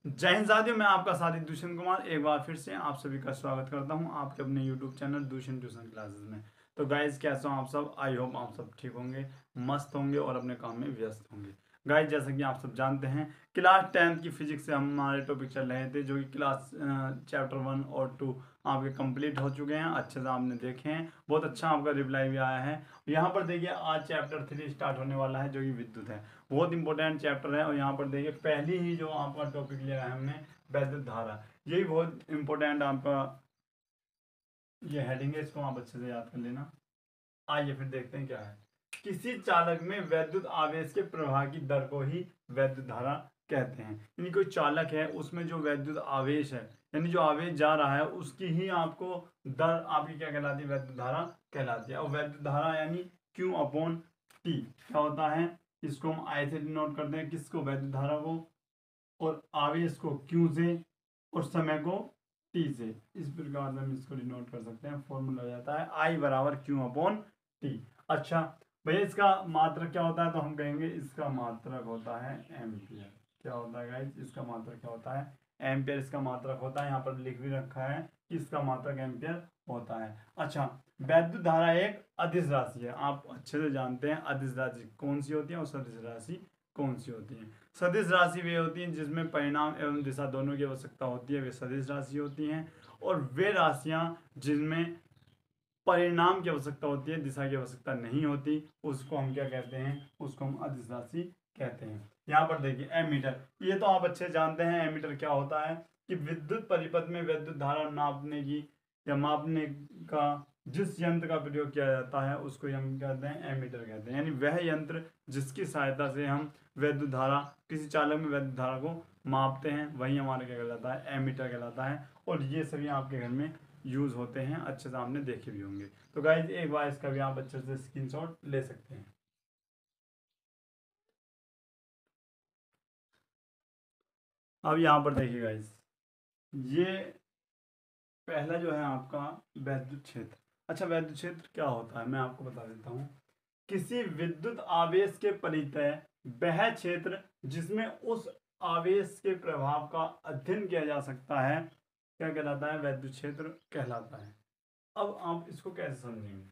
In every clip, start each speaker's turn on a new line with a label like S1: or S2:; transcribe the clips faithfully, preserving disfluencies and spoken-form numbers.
S1: जय हिंद साथियों, मैं आपका साथी दुष्यंत कुमार एक बार फिर से आप सभी का स्वागत करता हूं आपके अपने YouTube channel Dushyant tuition classes में। तो गाइज कैसे हो आप सब? आई होप आप सब ठीक होंगे, मस्त होंगे और अपने काम में व्यस्त होंगे। गाइज जैसा कि आप सब जानते हैं, क्लास टेंथ की फिजिक्स से हमारे टॉपिक चल रहे थे, जो कि क्लास चैप्टर वन और टू आपके कंप्लीट हो चुके हैं, अच्छे से आपने देखे हैं, बहुत अच्छा आपका रिप्लाई भी आया है। यहाँ पर देखिए आज चैप्टर थ्री स्टार्ट होने वाला है, जो कि विद्युत है। बहुत इंपॉर्टेंट चैप्टर है और यहाँ पर देखिए पहली ही जो आपका टॉपिक लिया है हमने, वैद्युत धारा, यही बहुत इंपॉर्टेंट आपका ये हेडिंग है, इसको आप अच्छे से याद कर लेना। आइए फिर देखते हैं क्या है। किसी चालक में वैद्युत आवेश के प्रवाह की दर को ही वैद्युत धारा कहते हैं। यानी कोई चालक है, उसमें जो वैद्युत आवेश है, यानी जो आवेश जा रहा है, उसकी ही आपको दर आपकी क्या कहलाती है? वैद्युत धारा कहलाती है। और वैद्युत धारा यानी क्यू अपॉन टी क्या होता है? इसको हम आई से डिनोट करते हैं, किसको? वैद्युत धारा को। और आवेश को क्यू से और समय को टी से। इस प्रकार से हम इसको डिनोट कर सकते हैं। फॉर्मूला हो जाता है आई बराबर क्यू अपॉन टी। अच्छा भैया, इसका मात्रक क्या होता है? तो हम कहेंगे इसका मात्रक होता है एम्पियर। क्या होता है गाइस? इसका मात्रक क्या होता है? एम्पियर इसका मात्रक होता है। यहाँ पर लिख भी रखा है कि इसका मात्रक एम्पियर होता है। अच्छा, वैद्युत धारा एक अदिश राशि है, आप अच्छे से जानते हैं अदिश राशि कौन सी होती है और सदिश राशि कौन सी होती है। सदिश राशि वे होती हैं जिसमें परिणाम एवं दिशा दोनों की आवश्यकता होती है, वे सदिश राशि होती हैं। और वे राशियां जिनमें परिणाम की आवश्यकता होती है, दिशा की आवश्यकता नहीं होती, उसको हम क्या कहते हैं? उसको हम अदिश राशि कहते हैं। यहाँ पर देखिए एमीटर, ये तो आप अच्छे जानते हैं। एमीटर क्या होता है कि विद्युत परिपथ में वैद्युत धारा नापने की या मापने का जिस यंत्र का प्रयोग किया जाता है उसको हम कहते हैं एमीटर कहते हैं। यानी वह यंत्र जिसकी सहायता से हम वैद्युत धारा, किसी चालक में वैद्युत धारा को मापते हैं, वही हमारा क्या कहलाता है? एमीटर कहलाता है। और ये सभी आपके घर में यूज होते हैं, अच्छे से आपने देखे भी होंगे। तो गाइज एक बार इसका भी आप अच्छे से स्क्रीनशॉट ले सकते हैं। अब यहाँ पर देखिए गाइज, ये पहला जो है आपका वैद्युत क्षेत्र। अच्छा, वैद्युत क्षेत्र क्या होता है मैं आपको बता देता हूँ। किसी विद्युत आवेश के परितः वह क्षेत्र जिसमें उस आवेश के प्रभाव का अध्ययन किया जा सकता है क्या कहलाता है? वैद्युत क्षेत्र कहलाता है। अब आप इसको कैसे समझेंगे?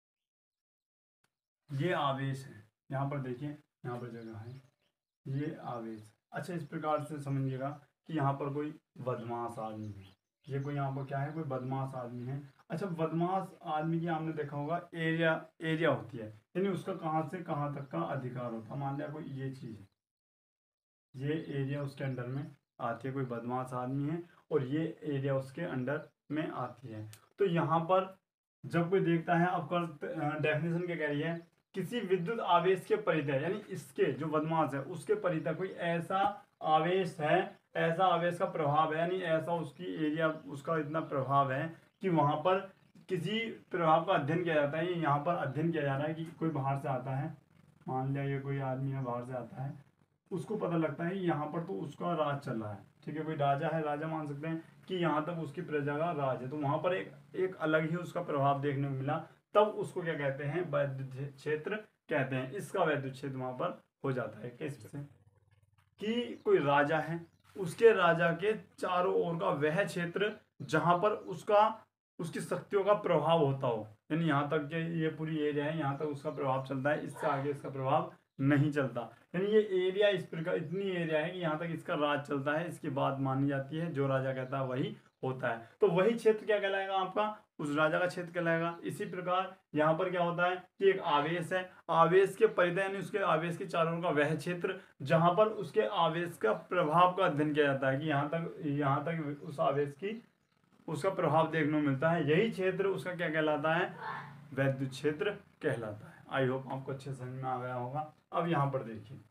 S1: ये आवेश है, यहाँ पर देखिए, यहाँ पर जगह है, ये आवेश। अच्छा, इस प्रकार से समझिएगा कि यहाँ पर कोई बदमाश आदमी है। ये कोई यहाँ पर क्या है? कोई बदमाश आदमी है। अच्छा, बदमाश आदमी की आपने देखा होगा एरिया, एरिया होती है, यानी उसका कहाँ से कहाँ तक का अधिकार होता है। मान लिया कोई ये चीज़ है, ये एरिया उसके अंडर में आती है, कोई बदमाश आदमी है और ये एरिया उसके अंडर में आती है। तो यहाँ पर जब कोई देखता है, आपका डेफिनेशन क्या कह रही है? किसी विद्युत आवेश के परितः, यानी इसके जो बदमाश है उसके परितः कोई ऐसा आवेश है, ऐसा आवेश का प्रभाव है, यानी ऐसा उसकी एरिया, उसका इतना प्रभाव है कि वहां पर किसी प्रभाव का अध्ययन किया जाता है। यहाँ पर अध्ययन किया जा रहा है कि कोई बाहर से आता है, मान लिया ये कोई आदमी है बाहर से आता है, उसको पता लगता है यहाँ पर तो उसका राज चल रहा है, ठीक है, कोई राजा है, राजा मान सकते हैं कि यहाँ तक उसकी प्रजा का राज है, तो वहां पर एक एक अलग ही उसका प्रभाव देखने को मिला, तब उसको क्या कहते हैं? वैद्युत क्षेत्र कहते हैं। इसका वैद्युत क्षेत्र वहां पर हो जाता है। कैसे? कि कोई राजा है, उसके राजा के चारों ओर का वह क्षेत्र जहां पर उसका, उसकी शक्तियों का प्रभाव होता हो, यानी यहाँ तक के ये पूरी एरिया है, यहाँ तक उसका प्रभाव चलता है, इससे आगे इसका प्रभाव नहीं चलता। यानी ये एरिया इस प्रकार, इतनी एरिया है कि यहाँ तक इसका राज चलता है, इसकी बात मानी जाती है, जो राजा कहता है वही होता है। तो वही क्षेत्र क्या कहलाएगा आपका? उस राजा का क्षेत्र कहलाएगा। इसी प्रकार यहाँ पर क्या होता है कि एक आवेश है, आवेश के परिधि यानी उसके आवेश के चारों ओर का वह क्षेत्र जहां पर उसके आवेश का प्रभाव का अध्ययन किया जाता है कि यहाँ तक, यहाँ तक उस आवेश की, उसका प्रभाव देखने को मिलता है, यही क्षेत्र उसका क्या कहलाता है? वैद्युत क्षेत्र कहलाता है। आई होप आपको अच्छे समझ में आ गया होगा। अब यहाँ पर देखिए,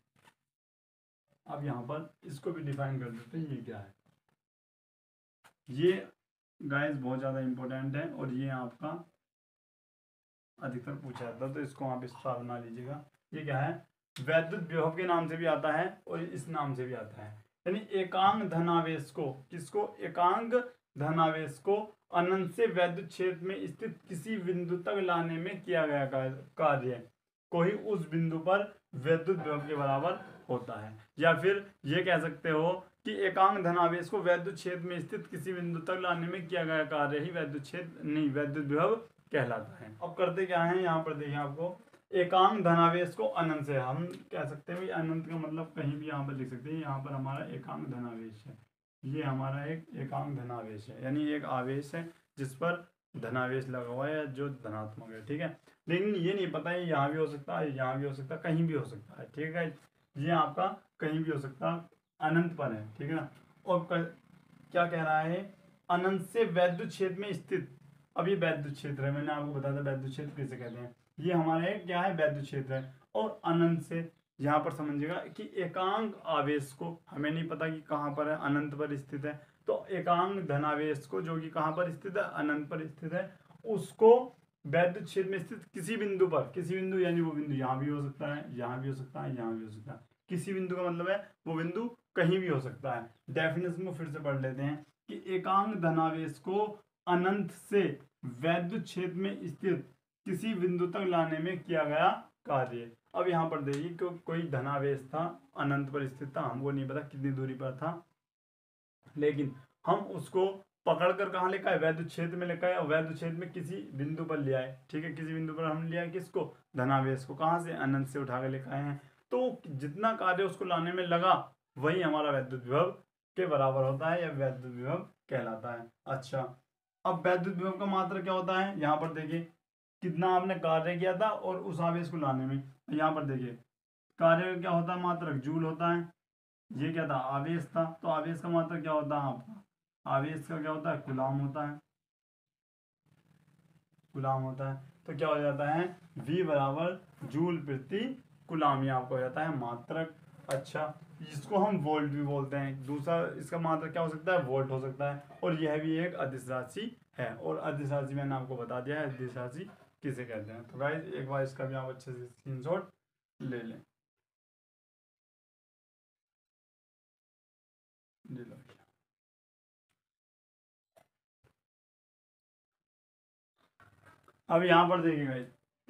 S1: अब यहाँ पर इसको भी डिफाइन कर देते हैं, ये क्या है? ये गाइस बहुत ज़्यादा इंपॉर्टेंट है और ये आपका अधिकतर पूछा जाता है, तो इसको आप इस तरह बना लीजिएगा। ये क्या है? वैद्युत विभव के नाम से भी आता है और इस नाम से भी आता है। यानी एकांक धनावेश को, किसको? एकांक धनावेश को अनंत से वैद्युत क्षेत्र में स्थित किसी बिंदु तक लाने में किया गया कार्य को ही उस बिंदु पर वैद्युत विभव के बराबर होता है। या फिर ये कह सकते हो कि एकांक धनावेश को वैद्युत क्षेत्र में स्थित किसी बिंदु तक लाने में किया गया कार्य ही वैद्युत क्षेत्र नहीं वैद्युत विभव कहलाता है। अब करते क्या है, यहाँ पर देखिए आपको एकांक धनावेश को अनंत से हम कह सकते हैं, अनंत का मतलब कहीं भी यहाँ पर लिख सकते हैं। यहाँ पर हमारा एकांक धनावेश है, ये हमारा एक एकांक धनावेश है, यानी एक आवेश है जिस पर धनावेश लगा हुआ है जो धनात्मक है, ठीक है। लेकिन ये नहीं पता है यहाँ भी हो सकता है, यहाँ भी हो सकता है, कहीं भी हो सकता है, ठीक है। ये आपका कहीं भी हो सकता है, अनंत पर है, ठीक है ना। और कर, क्या कह रहा है, अनंत से वैद्युत क्षेत्र में स्थित, अब ये वैद्युत क्षेत्र है, मैंने आपको बताया था वैद्युत क्षेत्र किसे कहते हैं। ये हमारे क्या है, वैद्युत क्षेत्र है। और अनंत से यहाँ पर समझिएगा कि एकांक आवेश को, हमें नहीं पता कि कहाँ पर है, अनंत पर स्थित है, तो एकांक धनावेश को जो कि कहाँ पर स्थित है, अनंत पर स्थित है, उसको वैद्युत क्षेत्र में स्थित किसी बिंदु पर, किसी बिंदु यानी वो बिंदु यहाँ भी हो सकता है, यहाँ भी हो सकता है, यहाँ भी हो सकता है, किसी बिंदु का मतलब है वो बिंदु कहीं भी हो सकता है। डेफिनेशन को फिर से पढ़ लेते हैं कि एकांक धनावेश को अनंत से वैद्युत क्षेत्र में स्थित किसी बिंदु तक लाने में किया गया कार्य। अब यहाँ पर देखिए को, कोई धनावेश था, अनंत पर स्थित था, हमको नहीं पता कितनी दूरी पर था, लेकिन हम उसको पकड़कर कहाँ लेकर आए, वैद्युत क्षेत्र में लेकर आए, और वैद्युत क्षेत्र में किसी बिंदु पर ले आए, ठीक है। किसी बिंदु पर हम लिया किसको, धनावेश को, कहाँ से, अनंत से उठा कर लेकर आए हैं। तो जितना कार्य उसको लाने में लगा वही हमारा वैद्युत विभव के बराबर होता है या वैद्युत विभव कहलाता है। अच्छा, अब वैद्युत विभव का मात्रा क्या होता है, यहाँ पर देखिए कितना आपने कार्य किया था और उस आवेश को लाने में। यहाँ पर देखिए कार्य क्या होता है, मात्रक जूल होता है। ये क्या था, आवेश था, तो आवेश का मात्रक क्या होता है आपका, आवेश का क्या होता है, कूलाम होता है, कूलाम होता है। तो क्या हो जाता है, V बराबर जूल प्रति कूलाम, ये आपको हो जाता है मात्रक। अच्छा, इसको हम वोल्ट भी बोलते हैं। दूसरा इसका मात्रक क्या हो सकता है, वोल्ट हो सकता है। और यह भी एक अदिश राशि है, और अदिश राशि मैंने आपको बता दिया है अदिश राशि किसे कहते हैं। तो गाइस एक बार इसका भी आप अच्छे से स्क्रीनशॉट ले लें, ले लो। अब यहाँ पर देखिए गाइस,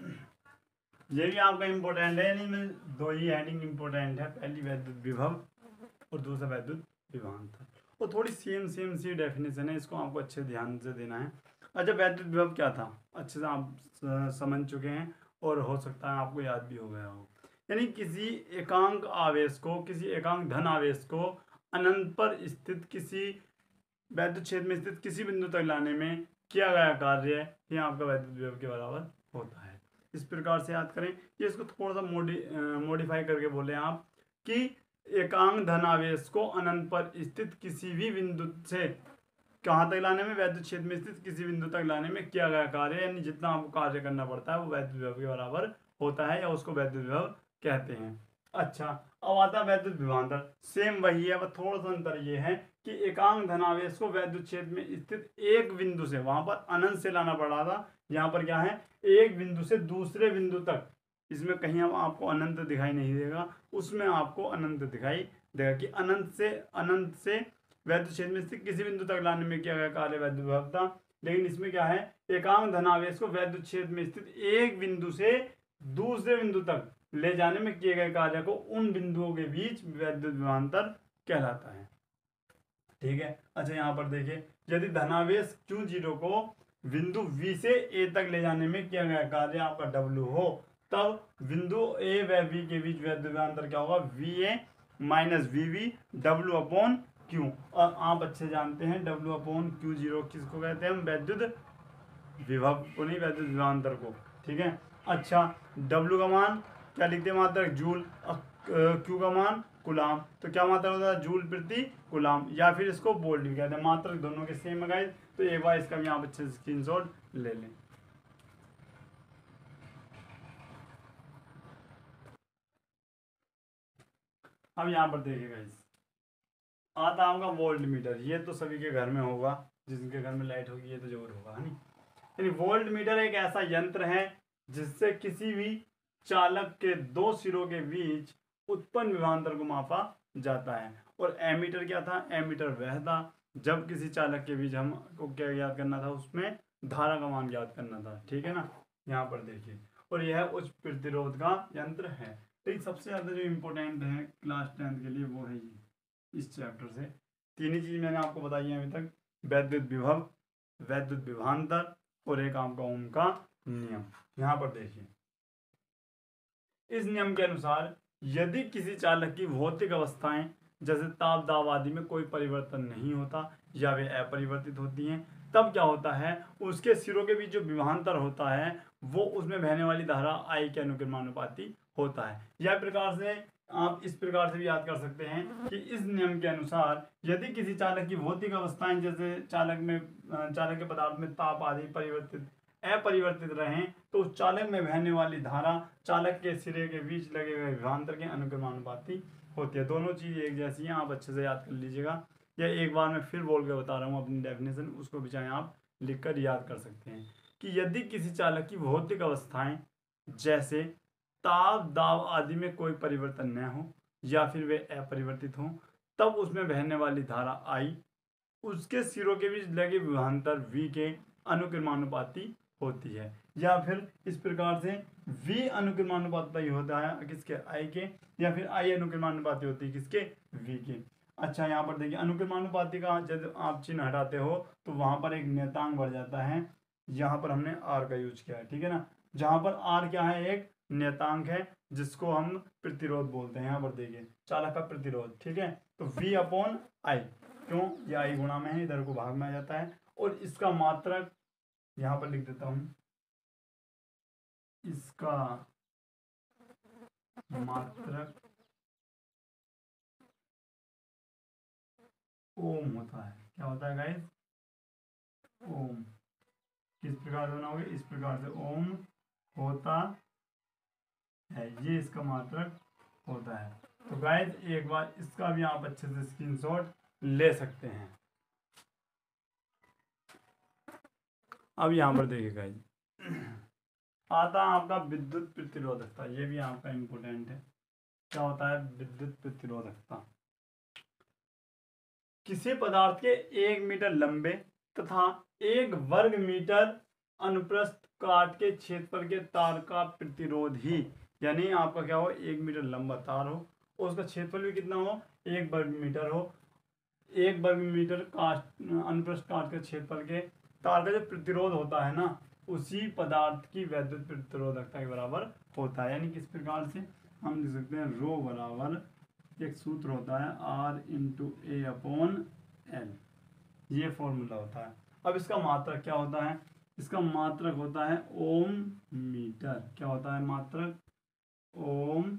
S1: ये भी आपका इम्पोर्टेंट है, नहीं मैं दो ही हेडिंग इम्पोर्टेंट है, पहली वैद्युत विभव और दूसरा वैद्युत विभवांतर। और थोड़ी सेम सेम सी डेफिनेशन है, इसको आपको अच्छे ध्यान से देना है। अच्छा, वैद्युत विभव क्या था, अच्छे से आप समझ चुके हैं और हो सकता है आपको याद भी हो गया हो। यानी किसी एकांक आवेश को, किसी एकांक धन आवेश को अनंत पर स्थित किसी वैद्युत क्षेत्र में स्थित किसी बिंदु तक लाने में किया गया कार्य ये आपका वैद्युत विभव के बराबर होता है। इस प्रकार से याद करें। ये इसको थोड़ा सा मोडि मॉडिफाई करके बोले आप कि एकांक धन आवेश को अनंत पर स्थित किसी भी बिंदु से कहाँ तक लाने में, वैद्युत क्षेत्र में स्थित किसी बिंदु तक लाने में किया गया कार्य, यानी जितना आपको कार्य करना पड़ता है वो वैद्युत विभव के बराबर होता है, या उसको वैद्युत विभव कहते हैं। अच्छा, अब आता है वैद्युत विभवांतर। सेम वही है, बस थोड़ा सा अंतर ये है कि एकांक धनावेश को वैद्युत क्षेत्र में स्थित एक बिंदु से, वहां पर अनंत से लाना पड़ा था, यहाँ पर क्या है, एक बिंदु से दूसरे बिंदु तक। इसमें कहीं अब आपको अनंत दिखाई नहीं देगा, उसमें आपको अनंत दिखाई देगा कि अनंत से अनंत से वैद्युत क्षेत्र में स्थित किसी बिंदु तक लाने में किया गया कार्य वैद्युत विभव था। लेकिन इसमें क्या है, एकांक धनावेश को वैद्युत क्षेत्र में स्थित एक बिंदु से दूसरे बिंदु तक ले जाने में किए गए कार्य को उन बिंदुओं के बीच वैद्युत विभवांतर कहलाता है, ठीक है। अच्छा, यहाँ पर देखिए, यदि धनावेश क्यू जीरो को बिंदु V से A तक ले जाने में किया गया कार्य आपका W हो, तब बिंदु A व B के बीच वैद्युत विभवांतर क्या होगा, V A minus V V W upon Q। और आप अच्छे जानते हैं W अपॉन क्यू जीरो किसको कहते हैं, हम वैद्युत विभव को नहीं, वैद्युत विभवांतर को, ठीक है। अच्छा, W का मान क्या लिखते हैं, मात्रक जूल, Q का मान कूलाम, तो क्या मात्रा होता है, जूल प्रति कूलाम, या फिर इसको वोल्ट भी कहते हैं। मात्रक दोनों के सेम है गाइस, तो एक बार इसका भी आप अच्छे से स्क्रीनशॉट ले लें। अब यहाँ पर देखिए गाइस, आता होगा वोल्ट मीटर। ये तो सभी के घर में होगा, जिनके घर में लाइट होगी ये तो जरूर होगा, है नहीं। यानी वोल्ट मीटर एक ऐसा यंत्र है जिससे किसी भी चालक के दो सिरों के बीच उत्पन्न विभवांतर को मापा जाता है। और एमीटर क्या था, एमीटर वह था जब किसी चालक के बीच हमको क्या याद करना था, उसमें धारा का मान याद करना था, ठीक है ना। यहाँ पर देखिए, और यह उच्च प्रतिरोध का यंत्र है। लेकिन सबसे ज़्यादा जो इम्पोर्टेंट है क्लास टेंथ के लिए वो है ये, इस चैप्टर से तीन ही चीज़ मैंने आपको बताई है अभी तक, वैद्युत विभव, वैद्युत विभवांतर और एक आपका ओम का नियम। यहाँ पर देखिए, इस नियम के अनुसार यदि किसी चालक की भौतिक अवस्थाएं जैसे ताप दाब आदि में कोई परिवर्तन नहीं होता या वे अपरिवर्तित होती हैं, तब क्या होता है, उसके सिरों के बीच जो विभवांतर होता है वो उसमें बहने वाली धारा आई के अनुक्रमानुपाती होता है। यह प्रकार से आप इस प्रकार से भी याद कर सकते हैं कि इस नियम के अनुसार यदि किसी चालक की भौतिक अवस्थाएं जैसे चालक में चालक के पदार्थ में ताप आदि परिवर्तित अपरिवर्तित रहें तो उस चालक में बहने वाली धारा चालक के सिरे के बीच लगे हुए विभवांतर के अनुक्रमानुपाती होती है। दोनों चीज़ एक जैसी हैं, आप अच्छे से याद कर लीजिएगा। या एक बार मैं फिर बोल के बता रहा हूँ अपनी डेफिनेशन, उसको भी चाहे आप लिख कर याद कर सकते हैं कि यदि किसी चालक की भौतिक अवस्थाएं जैसे ताप दाब आदि में कोई परिवर्तन न हो या फिर वे अपरिवर्तित हों, तब उसमें बहने वाली धारा आई उसके सिरों के बीच लगे विभवांतर V के अनुक्रमानुपाती होती है। या फिर इस प्रकार से V अनुक्रमानुपाती होता है किसके, I के, या फिर I अनुक्रमानुपाती होती है किसके, V के। अच्छा, यहाँ पर देखिए अनुक्रमानुपाती का जब आप चिन्ह हटाते हो तो वहां पर एक नियतांक बढ़ जाता है, यहाँ पर हमने R का यूज किया है, ठीक है ना। जहां पर R क्या है, एक नियतांक है जिसको हम प्रतिरोध बोलते हैं। यहाँ पर देखिए चालक का प्रतिरोध, ठीक है। तो V अपॉन आई, क्यों, ये आई गुणा में है, इधर को भाग में आ जाता है। और इसका मात्रक यहाँ पर लिख देता हूं, इसका मात्रक ओम होता है। क्या होता है गाइस, ओम। किस प्रकार से बनाओगे, इस प्रकार से ओम होता है, ये इसका मात्रक होता है। तो गाइस एक बार इसका भी आप अच्छे से स्क्रीनशॉट ले सकते हैं। अब यहाँ पर देखिए गाइस, आता है आपका विद्युत प्रतिरोधकता, ये भी आपका इम्पोर्टेंट है। क्या होता है विद्युत प्रतिरोधकता, किसी पदार्थ के एक मीटर लंबे तथा एक वर्ग मीटर अनुप्रस्थ काट के क्षेत्रफल के तार का प्रतिरोध ही, यानी आपका क्या हो, एक मीटर लंबा तार हो और उसका क्षेत्रफल भी कितना हो, एक वर्ग मीटर हो। एक वर्ग मीटर काट अनुप्रस्थ काट के क्षेत्रफल के तार का जो प्रतिरोध होता है ना, उसी पदार्थ की वैद्युत प्रतिरोधकता के बराबर होता है। यानी किस प्रकार से हम लिख सकते हैं, रो बराबर एक सूत्र होता है R into A upon L, ये फॉर्मूला होता है। अब इसका मात्रक क्या होता है, इसका मात्रक होता है ओम मीटर। क्या होता है मात्रक, ओम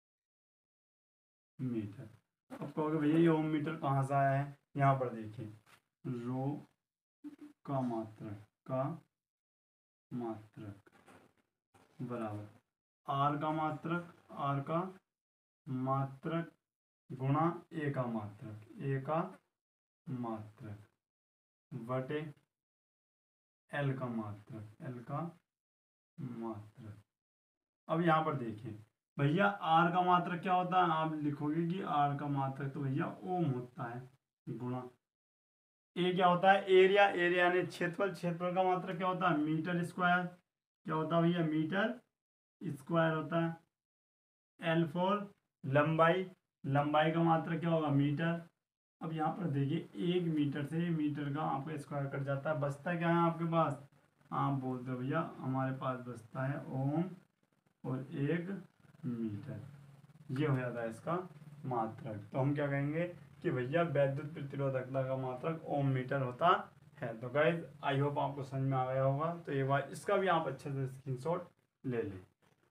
S1: मीटर। अब कहोगे भैया ये ओम मीटर कहाँ से आया है, यहाँ पर देखिए रो का मात्रक का मात्रक बराबर आर का मात्रक, आर का मात्रक गुणा ए का मात्रक, ए का मात्रक बटे एल का मात्रक, एल का मात्रक। अब यहाँ पर देखिए भैया आर का मात्रक क्या होता है, आप लिखोगे कि आर का मात्रक तो भैया ओम होता है, गुणा ए क्या होता है, एरिया, एरिया यानी क्षेत्रफल, क्षेत्रफल का मात्रक क्या होता है, मीटर स्क्वायर। क्या होता है भैया, मीटर स्क्वायर होता है। एल फॉर लंबाई, लंबाई का मात्रक क्या होगा, मीटर। अब यहाँ पर देखिए एक मीटर से मीटर का आपका स्क्वायर कट जाता है, बचता क्या है आपके पास, आप बोलते हो भैया हमारे पास बचता है ओम और एक मीटर, ये हो जाता है इसका मात्रक। तो हम क्या कहेंगे कि भैया वैद्युत प्रतिरोधकता का मात्रक ओम मीटर होता है। तो गाइस आई होप आपको समझ में आ गया होगा। तो एक बार इसका भी आप अच्छे से स्क्रीनशॉट ले लें।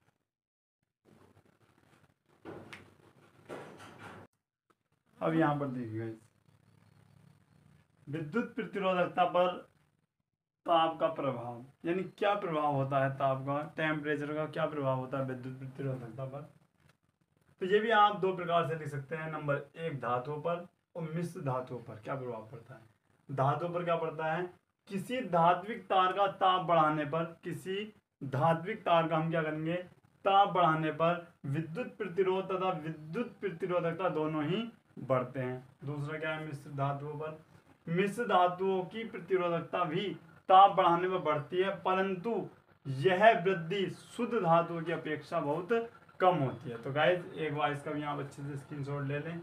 S1: अब यहाँ पर देखिए गाइस, विद्युत प्रतिरोधकता पर ताप का प्रभाव, यानी क्या प्रभाव होता है ताप का, टेम्परेचर का क्या प्रभाव होता है विद्युत प्रतिरोधकता पर। तो ये भी आप दो प्रकार से लिख सकते हैं। नंबर एक, धातुओं पर और मिश्र धातुओं पर क्या प्रभाव पड़ता है। धातुओं पर क्या पड़ता है, किसी धात्विक तार का ताप बढ़ाने पर, किसी धात्विक तार का हम क्या करेंगे, ताप बढ़ाने पर विद्युत प्रतिरोध तथा विद्युत प्रतिरोधकता दोनों ही बढ़ते हैं। दूसरा क्या है, मिश्र धातुओं पर, मिश्र धातुओं की प्रतिरोधकता भी ताप बढ़ाने पर बढ़ती है, परंतु यह वृद्धि शुद्ध धातुओं की अपेक्षा बहुत कम होती है। तो गाइज एक बार इसका भी आप अच्छे से स्क्रीनशॉट ले लें।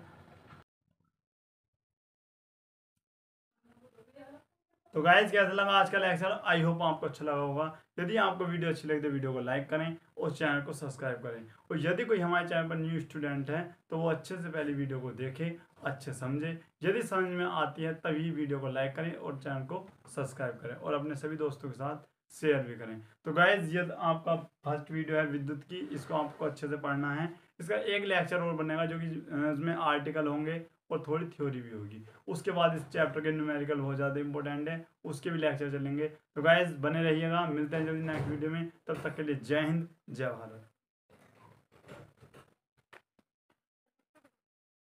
S1: तो गाइज कैसा लगा आज का लेक्चर, आई होप आपको अच्छा लगा होगा। यदि आपको वीडियो अच्छी लगी तो वीडियो को लाइक करें और चैनल को सब्सक्राइब करें। और यदि कोई हमारे चैनल पर न्यू स्टूडेंट है तो वो अच्छे से पहले वीडियो को देखे, अच्छे समझे। यदि समझ में आती है तभी वीडियो को लाइक करें और चैनल को सब्सक्राइब करें और अपने सभी दोस्तों के साथ शेयर भी करें। तो गाइज ये आपका फर्स्ट वीडियो है विद्युत की, इसको आपको अच्छे से पढ़ना है। इसका एक लेक्चर और बनेगा जो कि इसमें आर्टिकल होंगे और थोड़ी थ्योरी भी होगी। उसके बाद इस चैप्टर के न्यूमेरिकल बहुत ज़्यादा इंपॉर्टेंट है, उसके भी लेक्चर चलेंगे। तो गाइज बने रहिएगा, मिलते हैं जल्दी नेक्स्ट वीडियो में। तब तक के लिए जय हिंद, जय भारत।